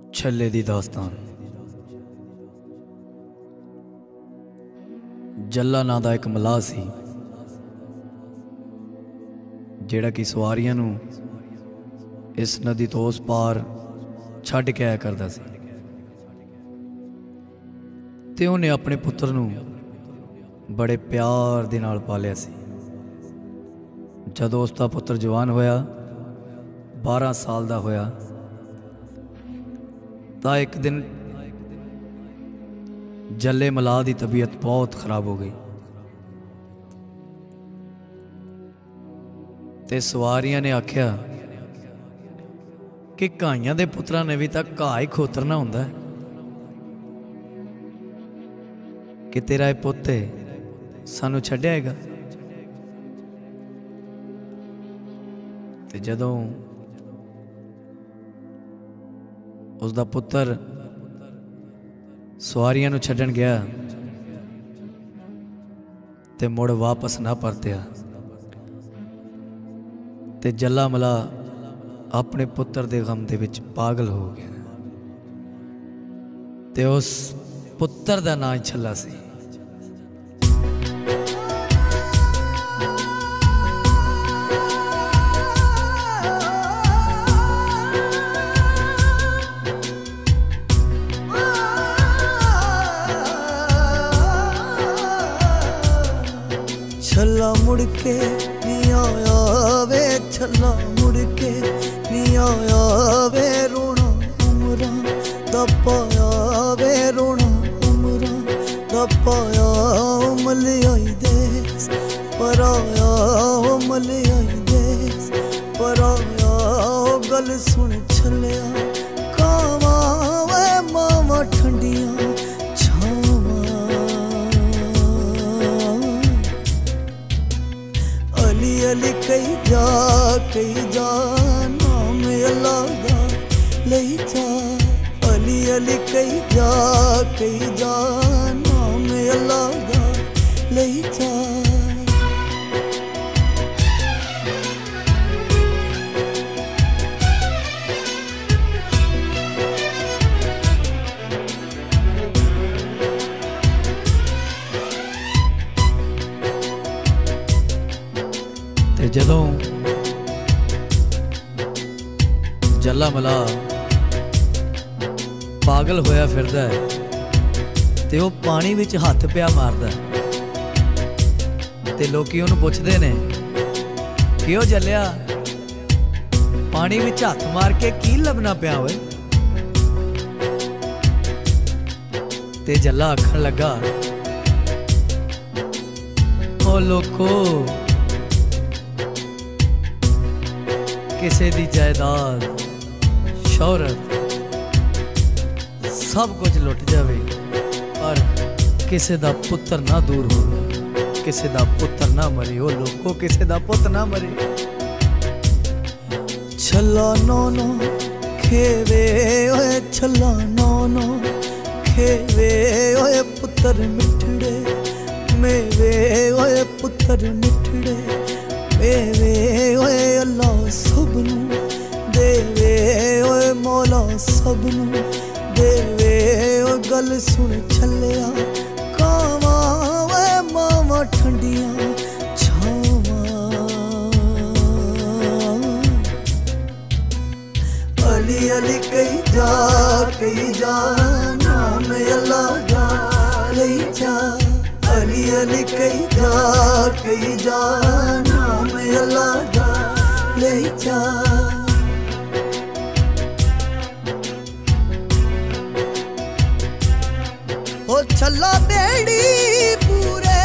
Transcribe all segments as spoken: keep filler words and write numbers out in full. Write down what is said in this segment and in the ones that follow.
छल्ले दी दास्तान। जल्ला नां दा एक मलाह सी जेड़ा कि सवारियां नूं इस नदी तो उस पार छड्ड के आया करदा सी ते उहने अपने पुत्र नूं बड़े प्यार दे नाल पालिया सी। जदों उसका पुत्र जवान होया, बारह साल दा होया, तां एक दिन जल्ले मलाह की तबीयत बहुत खराब हो गई ते सवारियां ने आख्या कि घाइयां दे पुत्रां ने भी तां घाह ही खोतरना हुंदा है कि तेरा ये पुत्त सानू छड्डेगा। ते जदों उसका पुत्र सवारियां नूं छड्डण गया ते मुड़ वापस ना परत्या ते जल्ला मलाह अपने पुत्र दे गम दे विच पागल हो गया ते उस पुत्र दा नाम छल्ला सी। छल्ला मुड़ के नहीं आया वे, छल्ला मुड़ के नहीं आया वे, रोना उमरां दा पाया वे, रोना उमरां दा पाया। मलयाई देस पर आया, मलयाई देस पर आया। गल सुन छल्लिया कावा वे, मावा ठंडियां अली कई जा कई जा नाम अल्लाह दा लई जा। अली अली कई जा कई जा नाम अल्लाह दा लई जा। जदों जल्ला मलाह पागल होया फिरदा है ते वह पानी विच हथ पिया मारदा ते लोकी उहनूं पुछदे ने कि ओ जल्लिया पानी विच हथ मार के की लभना पिया होए। ते जल्ला आखण लगा, ओ लोको किसी दी जायदाद शौहरत सब कुछ लुट जावे पर किसी दा पुत्र ना दूर हो, किसी दा पुत्र ना मरे। ओ लोको किसी दा पुत्र ना मरे। छल्ला नौनो खेवे ओए, छल्ला नौनो खेवे ओए, पुत्र मिठड़े मेवे ओए, पुत्र मिठड़े मेवे ओए। अल्लाह सबनू देवे ओए, मौला सबनू देवे। ओ गल सुन छल्लिया कावा ओए, मावा ठंडियां छावा। अली अली कई जा कई जा नाम अल्लाह दा लई जा। अली अली कई जा कई जा नाम अल्लाह दा लई जा। ओ छल्ला बेड़ी पूरे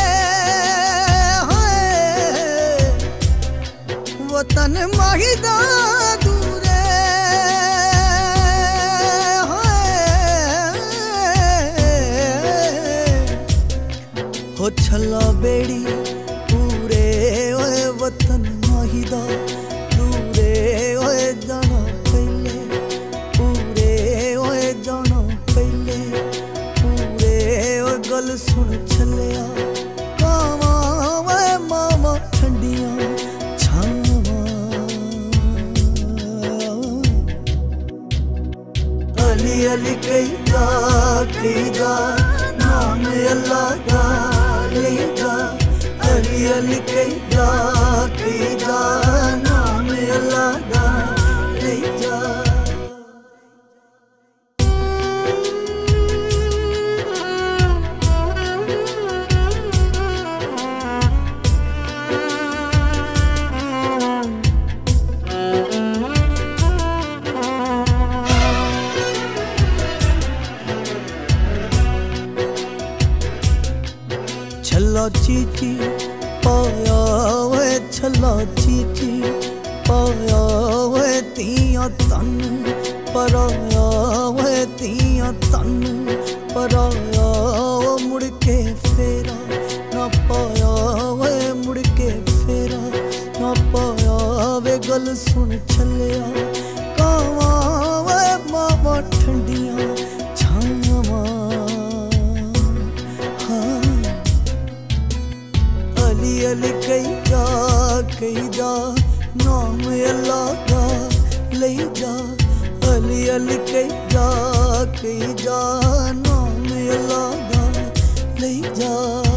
है, वतन माहिदा दूरे हो। छल्ला बेड़ी पूरे ओए, वतन माहिदा दूरे ओए। जाना पहले पूरे ओए, जाना पहले पूरे ओए। गल सुन छल्लिया कावा ओए, मावा ठंडियां छावा। अली अली कई जा कई जा नाम अल्लाह दा ले जा अली अली कई जा कई जा नाम अल्लाह दा ले जा। छला चीची पाया वे छला चीची पाया वे तिया तन पराया वे तिया तन पराया मुड़ के फेरा ना पाया वे मुड़ के फेरा ना पाया वे गल सुन छलिया कावा वे मावा ठंडिया छावा अली अली कई जा कई जा नाम अल्लाह दा ले जा अली अली कई जा कई जा नाम अल्लाह दा ले जा।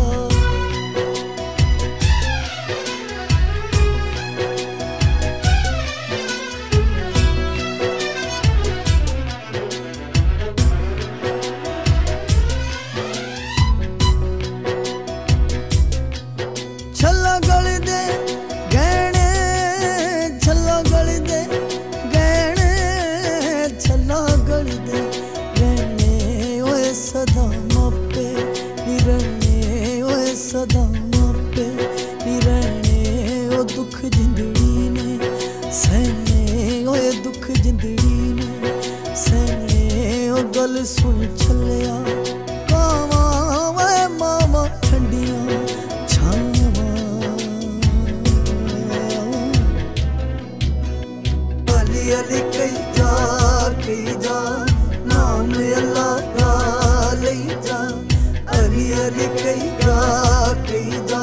छला गल दे गहने छला गल दे गहने छला गल दे गहने ओए सदा मापे निरने ओए सदा मापे निरने ओ दुख जिंदड़ी ने सहने ओए दुख जिंदड़ी ने सहने ओ गल सुन छलिया कावा वे मामा ठंडिया अली कई जा कई जा नाम अल्लाह दा ले जा अली अली कई जा कई जा